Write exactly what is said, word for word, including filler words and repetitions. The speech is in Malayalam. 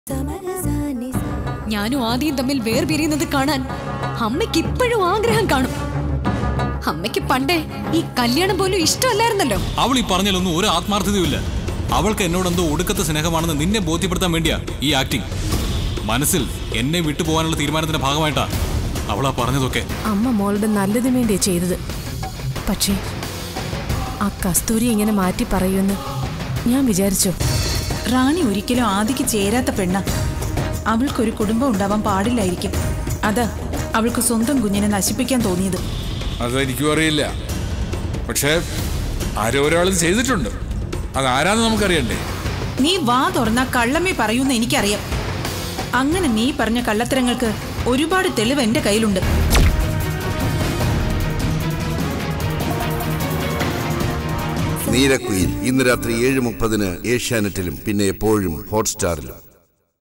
ഞാനും ആദ്യം തമ്മിൽ വേർപിരിയുന്നത് കാണാൻ അമ്മയ്ക്ക് ഇപ്പോഴും ആഗ്രഹം കാണും. അമ്മയ്ക്ക് പണ്ടേ ഈ കല്യാണം പോലും ഇഷ്ടമല്ലായിരുന്നല്ലോ. അവൾ ഈ പറഞ്ഞാലൊന്നും ഒരു ആത്മാർത്ഥതയുമില്ല. അവൾക്ക് എന്നോടെന്തോ ഒടുക്കത്തെ സ്നേഹമാണെന്ന് നിന്നെ ബോധ്യപ്പെടുത്താൻ വേണ്ടിയാ ഈ ആക്ടിങ്. മനസ്സിൽ എന്നെ വിട്ടുപോകാനുള്ള തീരുമാനത്തിന്റെ ഭാഗമായിട്ടാ അവളാ പറഞ്ഞതൊക്കെ. അമ്മ മോളുടെ നല്ലതിന് വേണ്ടിയാ ചെയ്തത്. പക്ഷേ ആ കസ്തൂരി ഇങ്ങനെ മാറ്റി പറയുമെന്ന് ഞാൻ വിചാരിച്ചു. റാണി ഒരിക്കലും ആദിക്ക് ചേരാത്ത പെണ്ണ. അവൾക്കൊരു കുടുംബം ഉണ്ടാവാൻ പാടില്ലായിരിക്കും. അതാ അവൾക്ക് സ്വന്തം കുഞ്ഞിനെ നശിപ്പിക്കാൻ തോന്നിയത്. അതെനിക്കും അറിയില്ല. പക്ഷേ ആരോ ഒരാൾ ചെയ്തിട്ടുണ്ട്. അതാരാന്ന് നമുക്കറിയണ്ടേ? നീ വാ തുറന്നാ കള്ളമേ പറയൂന്ന് എനിക്കറിയാം. അങ്ങനെ നീ പറഞ്ഞ കള്ളത്തരങ്ങൾക്ക് ഒരുപാട് തെളിവ് എന്റെ കയ്യിലുണ്ട്. നീലക്കുയിൽ ഇന്ന് രാത്രി ഏഴ് മുപ്പതിന് ഏഷ്യാനെറ്റിലും പിന്നെ എപ്പോഴും ഹോട്ട്സ്റ്റാറിലും.